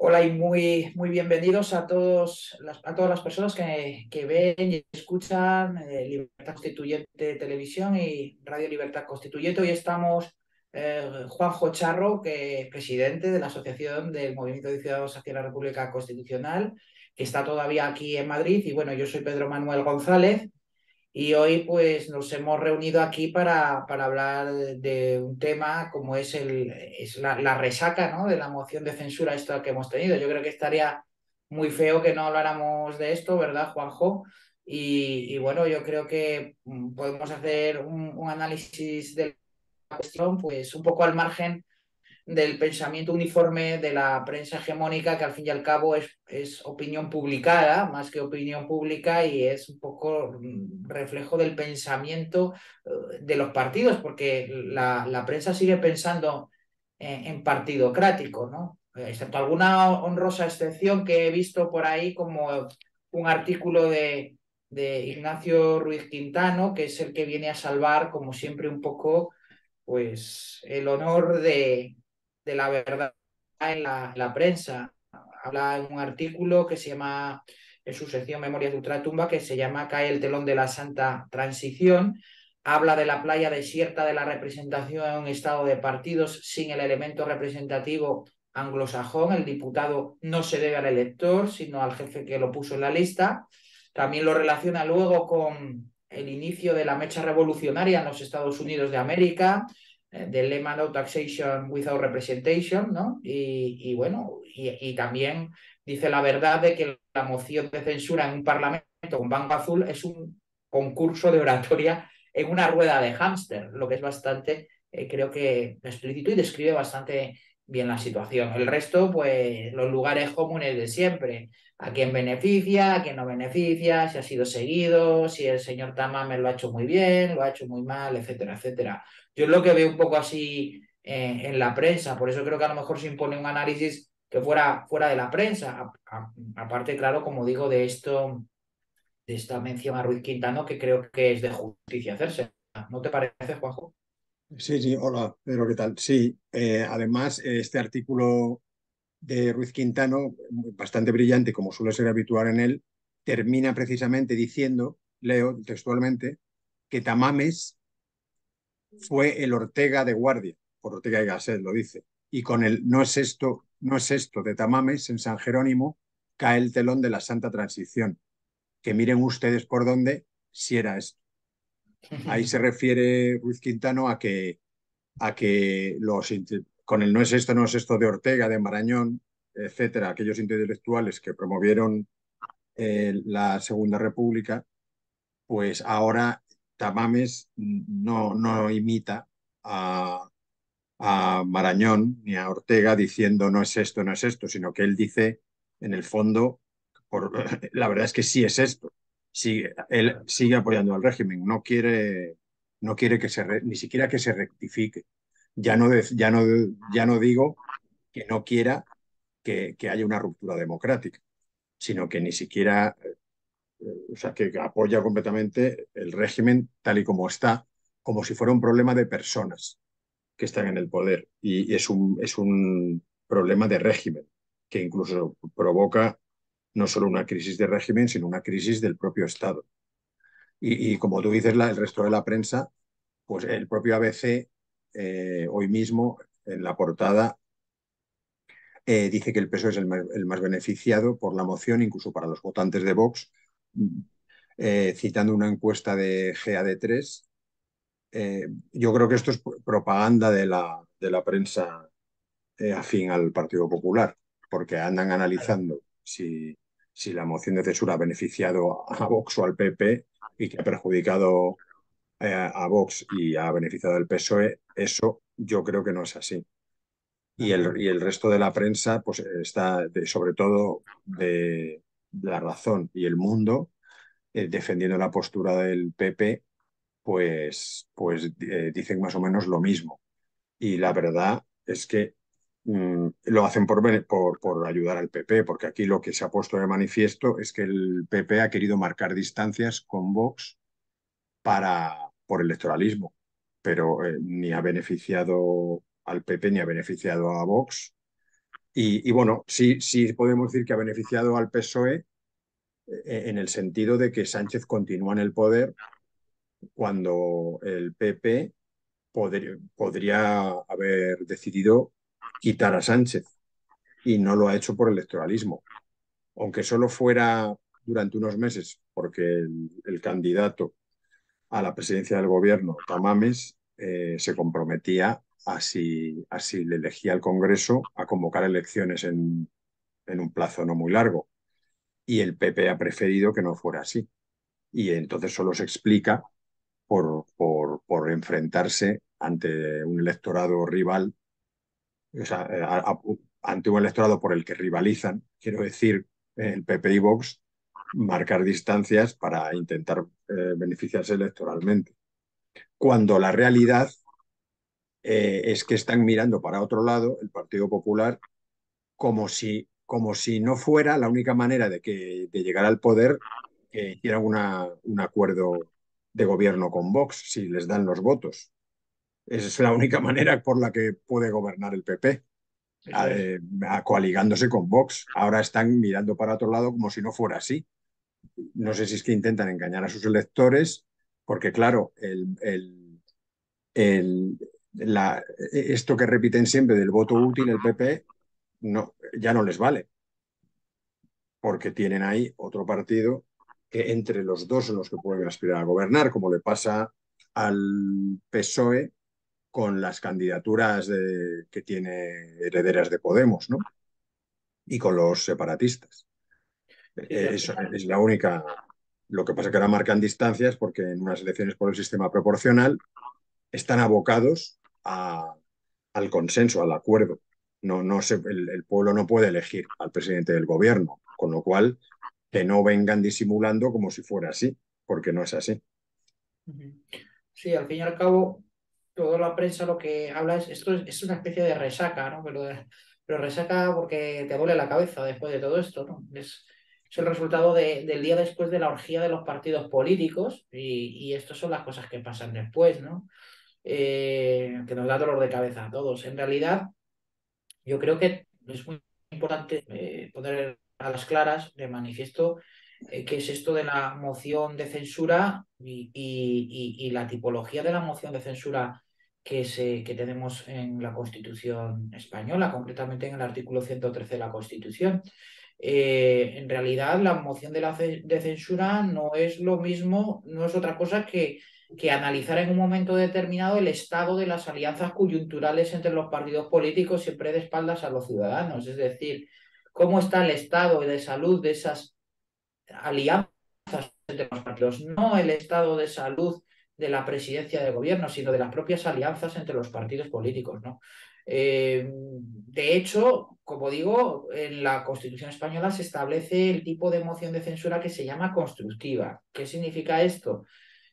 Hola y muy bienvenidos a a todas las personas que ven y escuchan Libertad Constituyente Televisión y Radio Libertad Constituyente. Hoy estamos Juanjo Charro, que es presidente de la Asociación del Movimiento de Ciudadanos hacia la República Constitucional, que está todavía aquí en Madrid. Y bueno, yo soy Pedro Manuel González. Y hoy pues nos hemos reunido aquí para hablar de un tema como es la resaca, ¿no? De la moción de censura esta que hemos tenido. Yo creo que estaría muy feo que no habláramos de esto, ¿verdad, Juanjo? Y bueno, yo creo que podemos hacer un análisis de la cuestión pues un poco al margen del pensamiento uniforme de la prensa hegemónica, que al fin y al cabo es opinión publicada, más que opinión pública, y es un poco reflejo del pensamiento de los partidos, porque la prensa sigue pensando en partidocrático, ¿no? Excepto alguna honrosa excepción que he visto por ahí, como un artículo de Ignacio Ruiz Quintano, que es el que viene a salvar, como siempre, un poco pues el honor de la verdad en la prensa. Habla en un artículo que se llama, en su sección Memorias de Ultratumba, que se llama Cae el telón de la Santa Transición. Habla de la playa desierta de la representación en un estado de partidos sin el elemento representativo anglosajón. El diputado no se debe al elector, sino al jefe que lo puso en la lista. También lo relaciona luego con el inicio de la mecha revolucionaria en los Estados Unidos de América, del lema No Taxation Without Representation, ¿no? Y también dice la verdad de que la moción de censura en un parlamento con banco azul es un concurso de oratoria en una rueda de hámster, lo que es bastante, creo que explícito y describe bastante bien la situación. El resto, pues los lugares comunes de siempre. A quién beneficia, a quién no beneficia, si ha sido seguido, si el señor Tamames lo ha hecho muy bien, lo ha hecho muy mal, etcétera, etcétera. Yo es lo que veo un poco así en la prensa, por eso creo que a lo mejor se impone un análisis que fuera de la prensa. Aparte, claro, como digo, de esta mención a Ruiz Quintano, que creo que es de justicia hacerse. ¿No te parece, Juanjo? Sí, sí, hola, Pedro, ¿qué tal? Sí, además, este artículo de Ruiz Quintano, bastante brillante, como suele ser habitual en él, termina precisamente diciendo, leo textualmente, que Tamames fue el Ortega de Guardia, por Ortega y Gasset lo dice, y con el no es esto de Tamames en San Jerónimo cae el telón de la Santa Transición, que miren ustedes por dónde si era esto. Ahí se refiere Ruiz Quintano a que con el no es esto de Ortega, de Marañón, etcétera, aquellos intelectuales que promovieron la Segunda República, pues ahora Tamames no imita a, a Marañón ni a Ortega diciendo no es esto, no es esto, sino que él dice, en el fondo, por, la verdad es que sí es esto. Sí, él sigue apoyando al régimen, no quiere que ni siquiera que se rectifique. Ya no digo que no quiera que haya una ruptura democrática, sino que ni siquiera, o sea, que apoya completamente el régimen tal y como está, como si fuera un problema de personas que están en el poder. Y es un problema de régimen, que incluso provoca no solo una crisis de régimen, sino una crisis del propio Estado. Y como tú dices, el resto de la prensa, pues el propio ABC hoy mismo en la portada dice que el PSOE es el más beneficiado por la moción, incluso para los votantes de Vox, citando una encuesta de GAD3. Yo creo que esto es propaganda de la prensa afín al Partido Popular, porque andan analizando si la moción de censura ha beneficiado a Vox o al PP y que ha perjudicado a Vox y ha beneficiado al PSOE. Eso yo creo que no es así. Y el resto de la prensa, pues está sobre todo de La Razón y El Mundo, defendiendo la postura del PP, pues dicen más o menos lo mismo. Y la verdad es que lo hacen por ayudar al PP, porque aquí lo que se ha puesto de manifiesto es que el PP ha querido marcar distancias con Vox por electoralismo, pero ni ha beneficiado al PP ni ha beneficiado a Vox. Y bueno, sí, sí podemos decir que ha beneficiado al PSOE en el sentido de que Sánchez continúa en el poder cuando el PP podría haber decidido quitar a Sánchez y no lo ha hecho por electoralismo. Aunque solo fuera durante unos meses, porque el candidato a la presidencia del gobierno, Tamames, se comprometía a si le elegía el Congreso a convocar elecciones en un plazo no muy largo. Y el PP ha preferido que no fuera así. Y entonces solo se explica por enfrentarse ante un electorado rival, o sea, ante un electorado por el que rivalizan, quiero decir, el PP y Vox, marcar distancias para intentar beneficiarse electoralmente. Cuando la realidad es que están mirando para otro lado, el Partido Popular, como si no fuera la única manera de llegar al poder que hicieran un acuerdo de gobierno con Vox, si les dan los votos. Esa es la única manera por la que puede gobernar el PP, Eso es. coaligándose con Vox. Ahora están mirando para otro lado como si no fuera así. No sé si es que intentan engañar a sus electores, porque claro, el, esto que repiten siempre del voto útil, el PP, no, ya no les vale, porque tienen ahí otro partido que entre los dos son los que pueden aspirar a gobernar, como le pasa al PSOE con las candidaturas que tiene herederas de Podemos, ¿no? Y con los separatistas. Sí, al Eso final. es la única. Lo que pasa es que ahora marcan distancias porque en unas elecciones por el sistema proporcional están abocados al consenso, al acuerdo. El pueblo no puede elegir al presidente del gobierno, con lo cual que no vengan disimulando como si fuera así, porque no es así. Ujú. Sí, al fin y al cabo, toda la prensa lo que habla es una especie de resaca, ¿no? Pero resaca porque te duele la cabeza después de todo esto, ¿no? Es el resultado del día después de la orgía de los partidos políticos y estas son las cosas que pasan después, ¿no? Que nos da dolor de cabeza a todos. En realidad, yo creo que es muy importante poner a las claras de manifiesto qué es esto de la moción de censura y la tipología de la moción de censura que tenemos en la Constitución española, concretamente en el artículo 113 de la Constitución. En realidad, la moción de censura no es lo mismo, no es otra cosa que analizar en un momento determinado el estado de las alianzas coyunturales entre los partidos políticos, siempre de espaldas a los ciudadanos. Es decir, cómo está el estado de salud de esas alianzas entre los partidos, no el estado de salud de la presidencia de gobierno, sino de las propias alianzas entre los partidos políticos, ¿no? De hecho, como digo, en la Constitución española se establece el tipo de moción de censura que se llama constructiva. ¿Qué significa esto?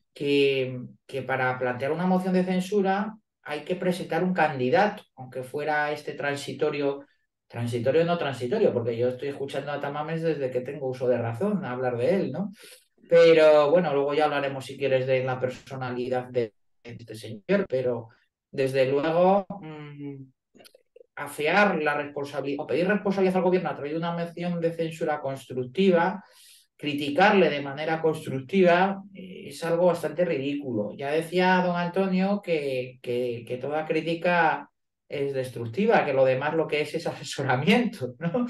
Que para plantear una moción de censura hay que presentar un candidato, aunque fuera este transitorio o no transitorio, porque yo estoy escuchando a Tamames desde que tengo uso de razón a hablar de él, ¿no? Pero bueno, luego ya hablaremos si quieres de la personalidad de este señor, pero desde luego afear la responsabilidad o pedir responsabilidad al gobierno a través de una moción de censura constructiva, criticarle de manera constructiva, es algo bastante ridículo. Ya decía don Antonio que toda crítica es destructiva, que lo demás lo que es asesoramiento, ¿no?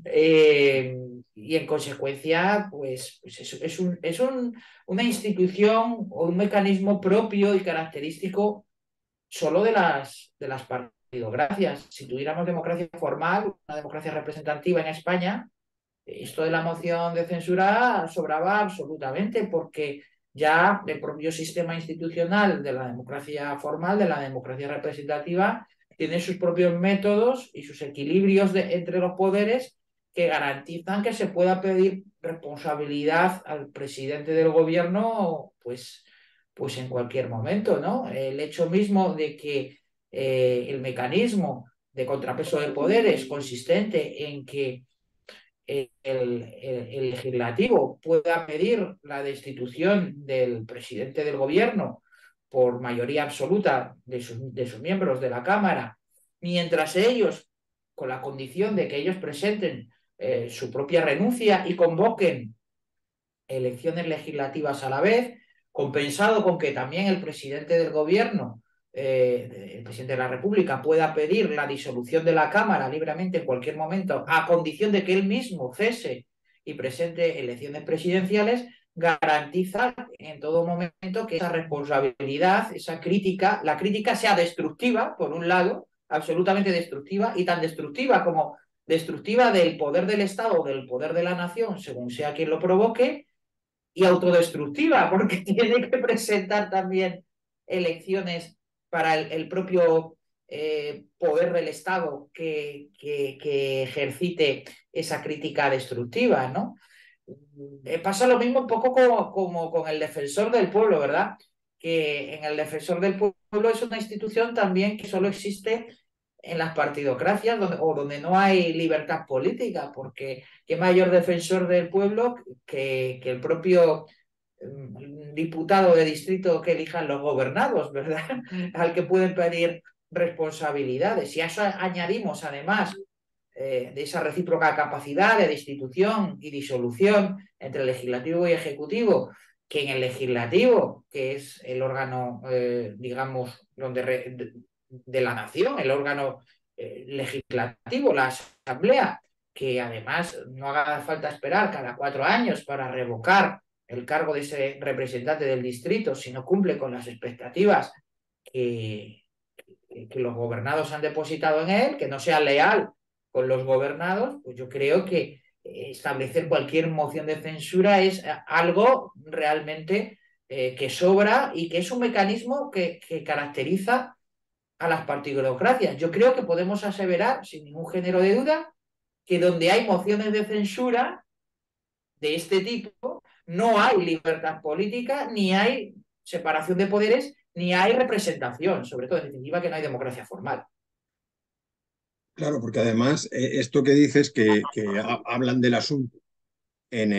Y en consecuencia, pues una institución o un mecanismo propio y característico solo de las partidocracias. Si tuviéramos democracia formal, una democracia representativa en España, esto de la moción de censura sobraba absolutamente porque ya el propio sistema institucional de la democracia formal, de la democracia representativa, tiene sus propios métodos y sus equilibrios entre los poderes que garantizan que se pueda pedir responsabilidad al presidente del gobierno, pues en cualquier momento, ¿no? El hecho mismo de que el mecanismo de contrapeso de poderes consistente en que el legislativo pueda pedir la destitución del presidente del gobierno por mayoría absoluta de sus miembros de la Cámara, mientras ellos con la condición de que ellos presenten su propia renuncia y convoquen elecciones legislativas a la vez, compensado con que también el presidente del gobierno, el presidente de la República, pueda pedir la disolución de la Cámara libremente en cualquier momento, a condición de que él mismo cese y presente elecciones presidenciales, garantiza en todo momento que esa responsabilidad, esa crítica, la crítica sea destructiva, por un lado, absolutamente destructiva, y tan destructiva como destructiva del poder del Estado o del poder de la nación, según sea quien lo provoque, y autodestructiva, porque tiene que presentar también elecciones para el propio poder del Estado que ejercite esa crítica destructiva, ¿no? Pasa lo mismo un poco como con el defensor del pueblo, ¿verdad? Que en el defensor del pueblo es una institución también que solo existe en las partidocracias o donde no hay libertad política, porque qué mayor defensor del pueblo que el propio diputado de distrito que elijan los gobernados, ¿verdad? Al que pueden pedir responsabilidades. Y a eso añadimos, además, de esa recíproca capacidad de destitución y disolución entre legislativo y ejecutivo, que en el legislativo, que es el órgano, digamos, de la nación, el órgano legislativo, la asamblea, que además no haga falta esperar cada 4 años para revocar el cargo de ese representante del distrito si no cumple con las expectativas que, que los gobernados han depositado en él, que no sea leal con los gobernados, pues yo creo que establecer cualquier moción de censura es algo realmente que sobra y que es un mecanismo que caracteriza a las partidocracias. Yo creo que podemos aseverar, sin ningún género de duda, que donde hay mociones de censura de este tipo, no hay libertad política, ni hay separación de poderes, ni hay representación, sobre todo, en definitiva, que no hay democracia formal. Claro, porque además esto que dices que hablan del asunto en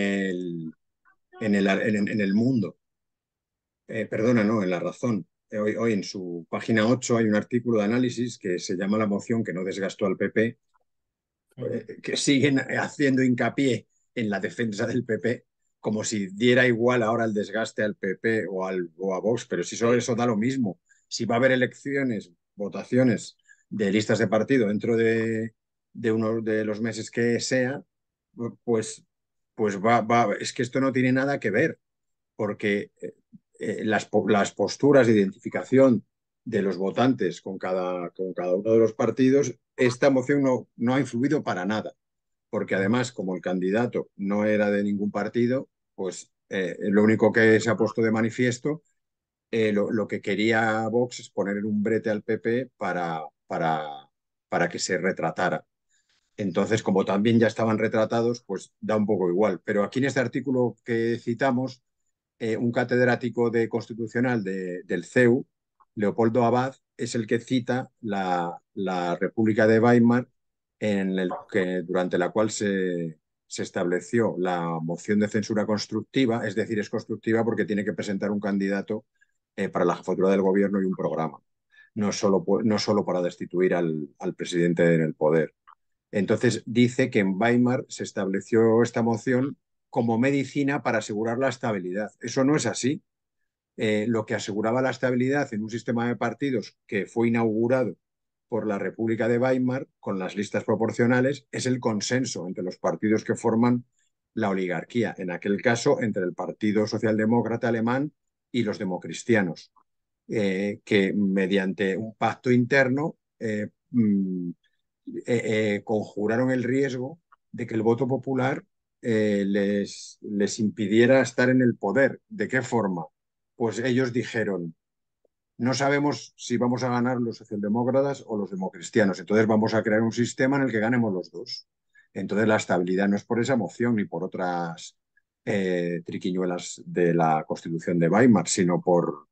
el mundo, perdona, no, en La Razón. Hoy en su página 8 hay un artículo de análisis que se llama La moción que no desgastó al PP, que siguen haciendo hincapié en la defensa del PP, como si diera igual ahora el desgaste al PP o a Vox, pero si eso da lo mismo. Si va a haber elecciones, votaciones de listas de partido dentro de uno de los meses que sea, pues, es que esto no tiene nada que ver, porque las posturas de identificación de los votantes con cada uno de los partidos, esta moción no ha influido para nada, porque además, como el candidato no era de ningún partido, pues lo único que se ha puesto de manifiesto, lo que quería Vox es poner un brete al PP para que se retratara. Entonces, como también ya estaban retratados, pues da un poco igual. Pero aquí en este artículo que citamos, un catedrático de constitucional del CEU, Leopoldo Abad, es el que cita la República de Weimar, durante la cual se estableció la moción de censura constructiva, es decir, es constructiva porque tiene que presentar un candidato para la jefatura del gobierno y un programa, no solo para destituir al presidente en el poder. Entonces dice que en Weimar se estableció esta moción como medicina para asegurar la estabilidad. Eso no es así. Lo que aseguraba la estabilidad en un sistema de partidos que fue inaugurado por la República de Weimar con las listas proporcionales es el consenso entre los partidos que forman la oligarquía, en aquel caso entre el Partido Socialdemócrata Alemán y los democristianos, que mediante un pacto interno conjuraron el riesgo de que el voto popular les impidiera estar en el poder. ¿De qué forma? Pues ellos dijeron, no sabemos si vamos a ganar los socialdemócratas o los democristianos, entonces vamos a crear un sistema en el que ganemos los dos. Entonces la estabilidad no es por esa moción ni por otras triquiñuelas de la Constitución de Weimar, sino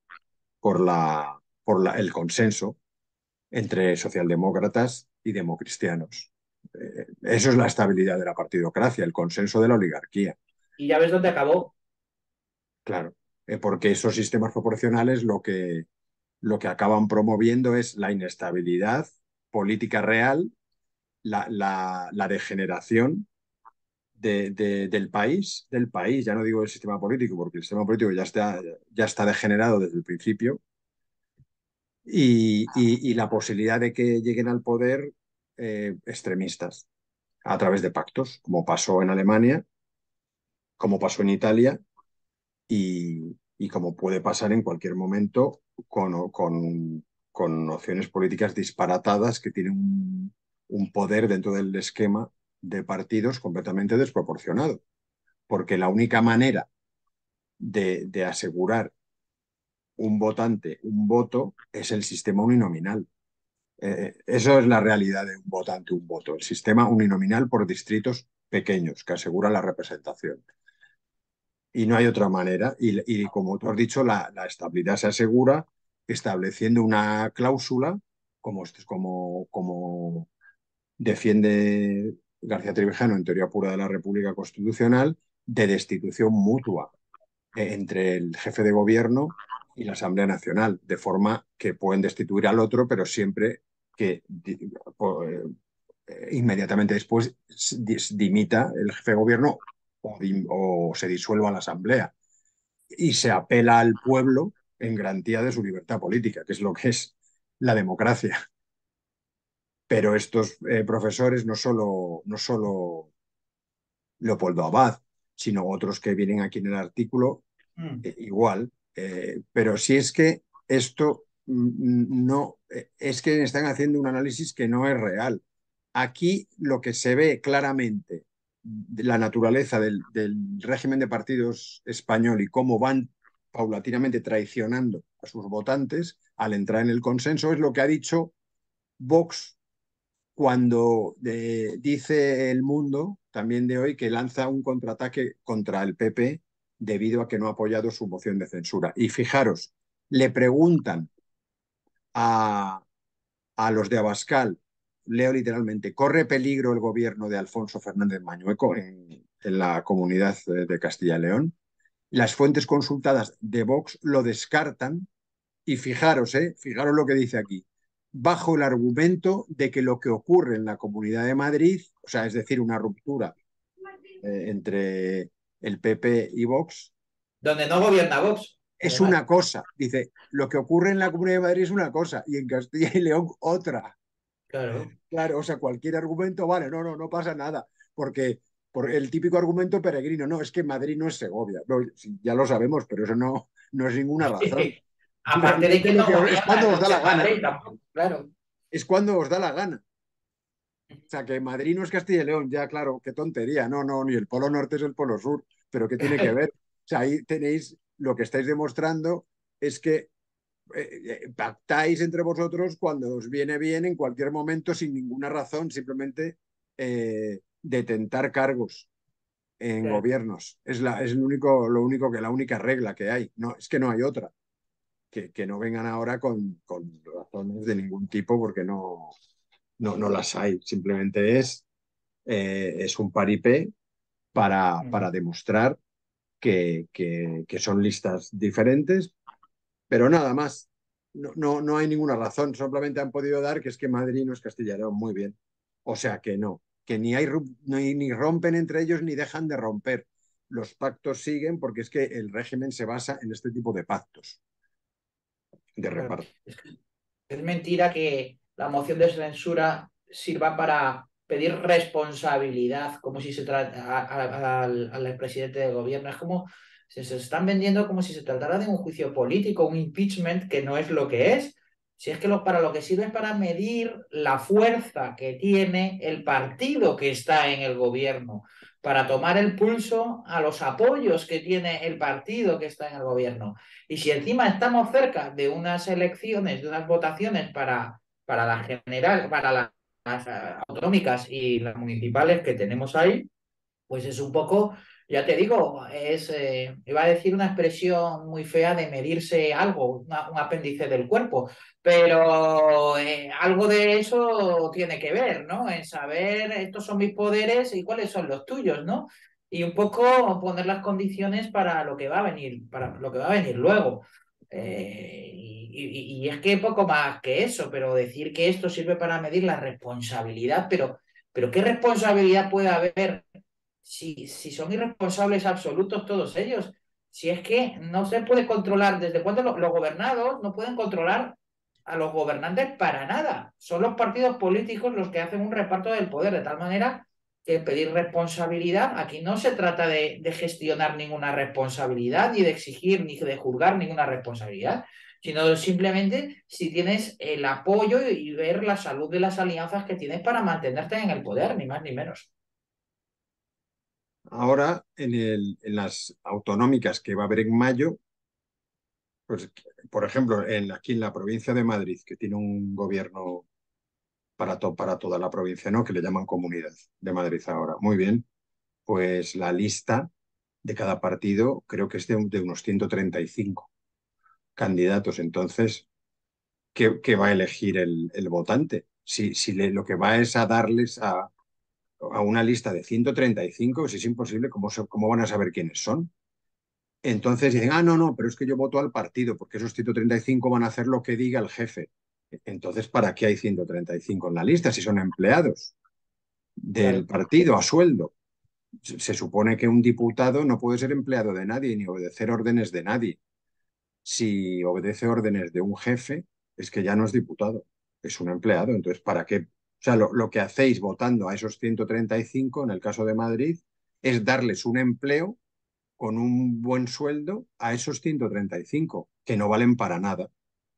por el consenso entre socialdemócratas y democristianos. Eso es la estabilidad de la partidocracia, el consenso de la oligarquía. Y ya ves dónde acabó. Claro, porque esos sistemas proporcionales lo que acaban promoviendo es la inestabilidad política real la degeneración del país, ya no digo del sistema político, porque el sistema político ya está degenerado desde el principio, y la posibilidad de que lleguen al poder extremistas a través de pactos, como pasó en Alemania, como pasó en Italia y como puede pasar en cualquier momento con nociones políticas disparatadas que tienen un poder dentro del esquema de partidos completamente desproporcionado. Porque la única manera de asegurar un votante un voto es el sistema uninominal. Eso es la realidad de un votante, un voto. El sistema uninominal por distritos pequeños que asegura la representación. Y no hay otra manera. Y como tú has dicho, la estabilidad se asegura estableciendo una cláusula, como defiende García Trevijano en Teoría Pura de la República Constitucional, de destitución mutua entre el jefe de gobierno y la Asamblea Nacional, de forma que pueden destituir al otro, pero siempre que inmediatamente después dimita el jefe de gobierno o se disuelva la Asamblea y se apela al pueblo en garantía de su libertad política, que es lo que es la democracia. Pero estos profesores, no solo Leopoldo Abad, sino otros que vienen aquí en el artículo, Mm. igual. Pero si es que esto no, es que están haciendo un análisis que no es real. Aquí lo que se ve claramente de la naturaleza del régimen de partidos español y cómo van paulatinamente traicionando a sus votantes al entrar en el consenso es lo que ha dicho Vox cuando dice El Mundo, también de hoy, que lanza un contraataque contra el PP debido a que no ha apoyado su moción de censura. Y fijaros, le preguntan a, a los de Abascal, leo literalmente, ¿corre peligro el gobierno de Alfonso Fernández Mañueco en la comunidad de Castilla y León? Las fuentes consultadas de Vox lo descartan y fijaros lo que dice aquí, bajo el argumento de que lo que ocurre en la Comunidad de Madrid, o sea, es decir, una ruptura entre el PP y Vox, Donde no gobierna Vox, es además. una cosa. Dice, lo que ocurre en la Comunidad de Madrid es una cosa y en Castilla y León otra. Claro. Claro, o sea, cualquier argumento, vale, no pasa nada, porque por el típico argumento peregrino, no, es que Madrid no es Segovia. No, sí, ya lo sabemos, pero eso no es ninguna razón. Aparte de Realmente que no es gobierna cuando os da Vox la en gana. Madrid tampoco, claro. Es cuando os da la gana. O sea, que Madrid no es Castilla y León, ya claro, qué tontería. No, ni el Polo Norte es el Polo Sur, pero ¿qué tiene que ver? O sea, ahí tenéis, lo que estáis demostrando es que pactáis entre vosotros cuando os viene bien en cualquier momento sin ninguna razón, simplemente de tentar cargos en Claro. gobiernos. Es la única regla que hay. No, es que no hay otra. Que no vengan ahora con razones de ningún tipo porque no las hay. Simplemente es un paripé para demostrar que son listas diferentes, pero nada más. No hay ninguna razón, simplemente han podido dar que es que Madrid no es Castilla y León, muy bien. O sea que no, que ni rompen entre ellos ni dejan de romper. Los pactos siguen porque es que el régimen se basa en este tipo de pactos de Claro. reparto. Es mentira que la moción de censura sirva para pedir responsabilidad, como si se trata al presidente del gobierno. Es como se están vendiendo como si se tratara de un juicio político, un impeachment, que no es lo que es. Si es que para lo que sirve es para medir la fuerza que tiene el partido que está en el gobierno, para tomar el pulso a los apoyos que tiene el partido que está en el gobierno. Y si encima estamos cerca de unas elecciones, de unas votaciones para la general, para las autonómicas y las municipales que tenemos ahí, pues es un poco, ya te digo, iba a decir una expresión muy fea de medirse algo, un apéndice del cuerpo, pero algo de eso tiene que ver, ¿no? En saber estos son mis poderes y cuáles son los tuyos, ¿no? Y un poco poner las condiciones para lo que va a venir, para lo que va a venir luego. Y es que poco más que eso, pero decir que esto sirve para medir la responsabilidad, pero Pero ¿qué responsabilidad puede haber si son irresponsables absolutos todos ellos? Si es que no se puede controlar, ¿desde cuándo los gobernados no pueden controlar a los gobernantes para nada? Son los partidos políticos los que hacen un reparto del poder, de tal manera que pedir responsabilidad, aquí no se trata de gestionar ninguna responsabilidad, ni de exigir, ni de juzgar ninguna responsabilidad, sino simplemente si tienes el apoyo y ver la salud de las alianzas que tienes para mantenerte en el poder, ni más ni menos. Ahora, en las autonómicas que va a haber en mayo, pues, por ejemplo, aquí en la provincia de Madrid, que tiene un gobierno para toda la provincia, ¿no? Que le llaman Comunidad de Madrid ahora. Muy bien, pues la lista de cada partido creo que es de unos 135 candidatos. Entonces, ¿qué va a elegir el votante? Si lo que va es a darles a una lista de 135, si es imposible, ¿cómo van a saber quiénes son? Entonces dicen, no, no, pero es que yo voto al partido, porque esos 135 van a hacer lo que diga el jefe. Entonces, ¿para qué hay 135 en la lista si son empleados del Claro, partido a sueldo? Se supone que un diputado no puede ser empleado de nadie ni obedecer órdenes de nadie. Si obedece órdenes de un jefe, es que ya no es diputado, es un empleado. Entonces, ¿para qué? O sea, lo que hacéis votando a esos 135, en el caso de Madrid, es darles un empleo con un buen sueldo a esos 135 que no valen para nada.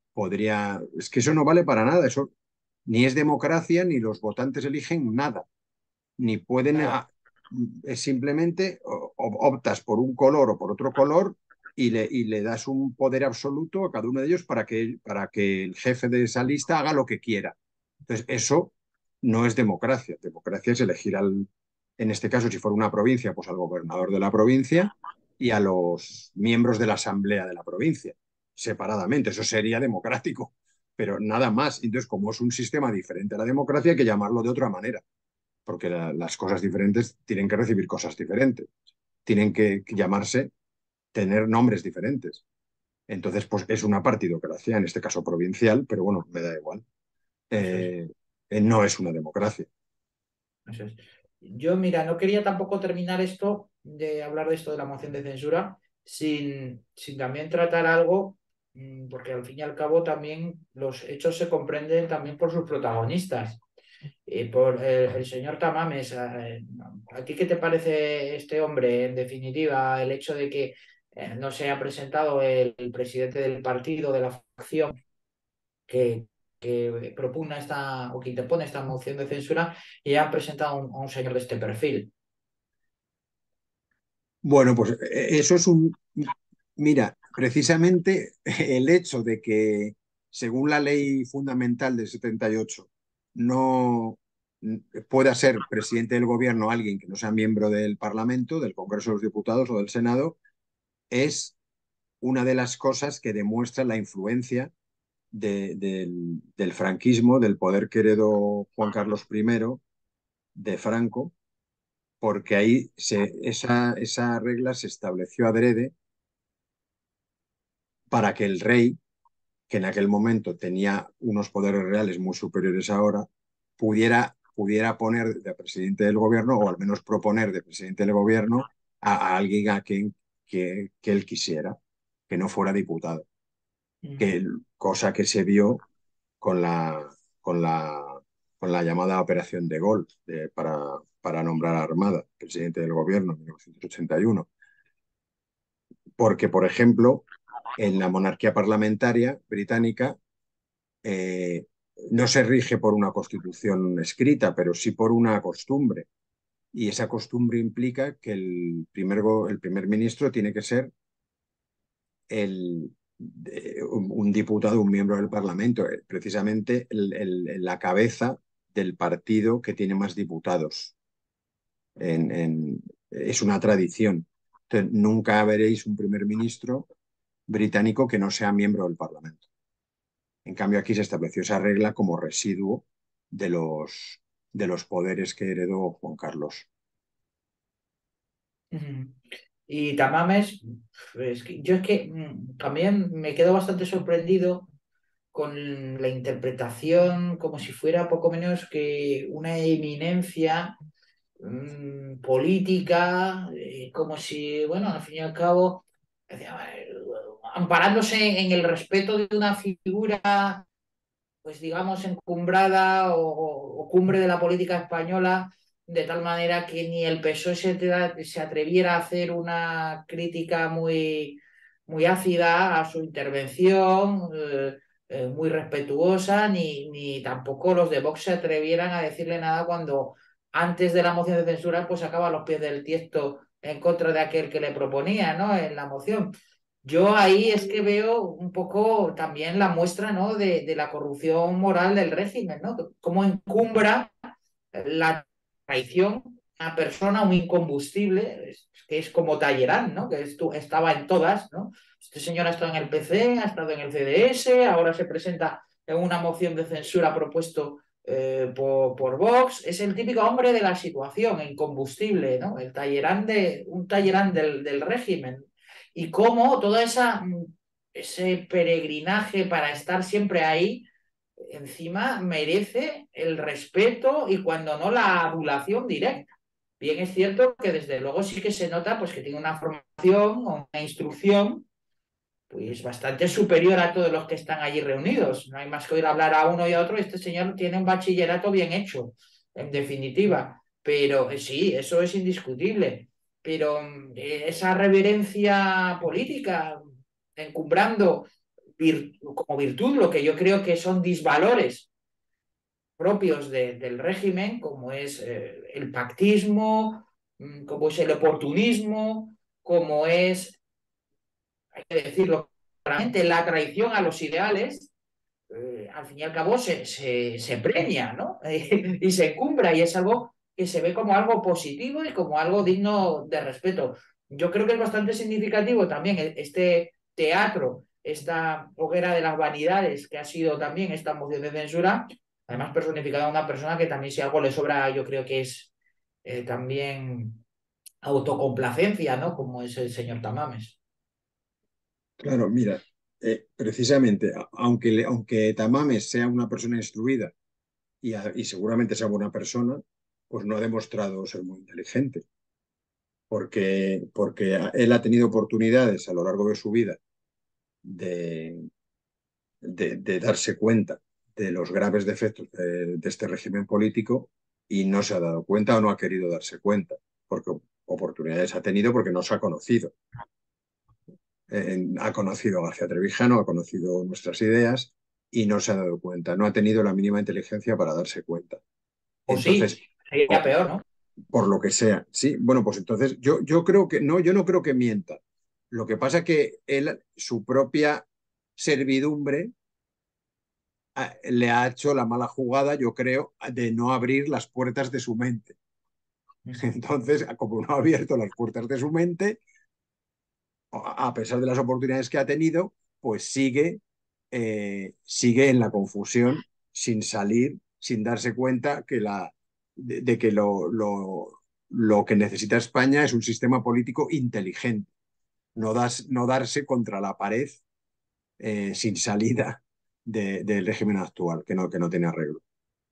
Es que eso no vale para nada, eso ni es democracia, ni los votantes eligen nada, ni pueden, claro. es simplemente optas por un color o por otro color y le das un poder absoluto a cada uno de ellos para que el jefe de esa lista haga lo que quiera. Entonces, eso no es democracia. Democracia es elegir en este caso, si fuera una provincia, pues al gobernador de la provincia y a los miembros de la asamblea de la provincia, separadamente. Eso sería democrático, pero nada más. Entonces, como es un sistema diferente a la democracia, hay que llamarlo de otra manera, porque las cosas diferentes tienen que recibir cosas diferentes, tienen que llamarse, tener nombres diferentes. Entonces, pues es una partidocracia, en este caso provincial, pero bueno, me da igual. Eso es. Eh, no es una democracia. Eso es. Yo, mira, no quería tampoco terminar esto de hablar de esto de la moción de censura sin también tratar algo, porque al fin y al cabo también los hechos se comprenden también por sus protagonistas. Por el señor Tamames, ¿a ti qué te parece este hombre? En definitiva, el hecho de que no se ha presentado el presidente del partido, de la facción, que, que propugna esta o que interpone esta moción de censura y han presentado a un señor de este perfil. Bueno, pues eso es un... Mira, precisamente el hecho de que, según la ley fundamental del 78, no pueda ser presidente del gobierno alguien que no sea miembro del Parlamento, del Congreso de los Diputados o del Senado, es una de las cosas que demuestra la influencia del franquismo, del poder que heredó Juan Carlos I de Franco, porque ahí esa regla se estableció adrede para que el rey, que en aquel momento tenía unos poderes reales muy superiores ahora, pudiera poner de presidente del gobierno, o al menos proponer de presidente del gobierno, a alguien a quien que él quisiera, que no fuera diputado. Mm. Que, cosa que se vio con con la, con la llamada Operación de Gaulle para nombrar a Armada, presidente del gobierno en 1981. Porque, por ejemplo, en la monarquía parlamentaria británica eh, no se rige por una constitución escrita, pero sí por una costumbre. Y esa costumbre implica que el primer ministro tiene que ser un diputado, un miembro del Parlamento, precisamente la cabeza del partido que tiene más diputados. Es una tradición. Entonces, nunca veréis un primer ministro británico que no sea miembro del Parlamento. En cambio, aquí se estableció esa regla como residuo de los poderes que heredó Juan Carlos. Ujú. Y Tamames, yo es que también me quedo bastante sorprendido con la interpretación como si fuera poco menos que una eminencia política, como si, bueno, al fin y al cabo, amparándose en el respeto de una figura, pues digamos, encumbrada o cumbre de la política española, de tal manera que ni el PSOE se atreviera a hacer una crítica muy ácida a su intervención, muy respetuosa, ni tampoco los de Vox se atrevieran a decirle nada cuando antes de la moción de censura pues sacaba los pies del tiesto en contra de aquel que le proponía, ¿no? En la moción. Yo ahí es que veo un poco también la muestra, ¿no? de la corrupción moral del régimen, ¿no? Cómo encumbra la traición a una persona, un incombustible, que es como Talleyrand, ¿no? Que estaba en todas, ¿no? Este señor ha estado en el PC, ha estado en el CDS, ahora se presenta en una moción de censura propuesto por Vox. Es el típico hombre de la situación, incombustible, ¿no? El Talleyrand un Talleyrand del régimen. Y cómo toda ese peregrinaje para estar siempre ahí encima merece el respeto y cuando no la adulación directa. Bien es cierto que desde luego sí que se nota pues que tiene una formación o una instrucción pues bastante superior a todos los que están allí reunidos. No hay más que oír hablar a uno y a otro. Este señor tiene un bachillerato bien hecho, en definitiva. Pero sí, eso es indiscutible. Pero esa reverencia política, encumbrando como virtud lo que yo creo que son disvalores propios del régimen, como es el pactismo, como es el oportunismo, como es, hay que decirlo claramente, la traición a los ideales, al fin y al cabo se premia, ¿no? Y se encumbra y es algo que se ve como algo positivo y como algo digno de respeto. Yo creo que es bastante significativo también este teatro, esta hoguera de las vanidades que ha sido también esta moción de censura, además personificada en una persona que también si algo le sobra, yo creo que es también autocomplacencia, ¿no? Como es el señor Tamames. Claro, mira, precisamente, aunque Tamames sea una persona instruida y seguramente sea buena persona, pues no ha demostrado ser muy inteligente, porque él ha tenido oportunidades a lo largo de su vida de, de darse cuenta de los graves defectos de este régimen político y no se ha dado cuenta o no ha querido darse cuenta, porque oportunidades ha tenido porque no se ha conocido. Ha conocido a García Trevijano, ha conocido nuestras ideas y no se ha dado cuenta, no ha tenido la mínima inteligencia para darse cuenta. O sí, Entonces, sería por, peor, ¿no? por lo que sea, sí, bueno, pues entonces yo creo que no, yo no creo que mienta. Lo que pasa es que él, su propia servidumbre, le ha hecho la mala jugada, yo creo, de no abrir las puertas de su mente. Entonces, como no ha abierto las puertas de su mente, a pesar de las oportunidades que ha tenido, pues sigue en la confusión, sin salir, sin darse cuenta de que lo que necesita España es un sistema político inteligente, no darse contra la pared sin salida del régimen actual, que no tiene arreglo.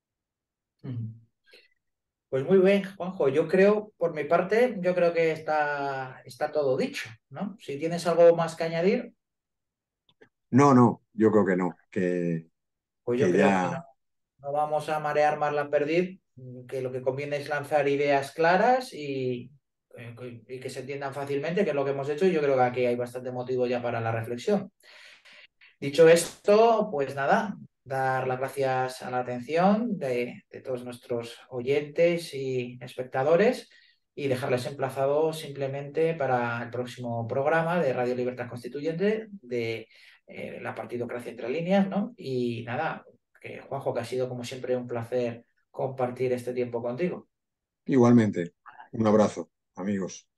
Pues muy bien, Juanjo. Yo creo, por mi parte, yo creo que está todo dicho, ¿no? Si tienes algo más que añadir, No, no, yo creo que no, pues yo que creo que ya. no vamos a marear más la perdiz, que lo que conviene es lanzar ideas claras y que se entiendan fácilmente, que es lo que hemos hecho, y yo creo que aquí hay bastante motivo ya para la reflexión. Dicho esto, pues nada, dar las gracias a la atención de todos nuestros oyentes y espectadores y dejarles emplazados simplemente para el próximo programa de Radio Libertad Constituyente de la partidocracia entre líneas, ¿no? Y nada, que Juanjo, que ha sido como siempre un placer compartir este tiempo contigo. Igualmente, un abrazo, amigos.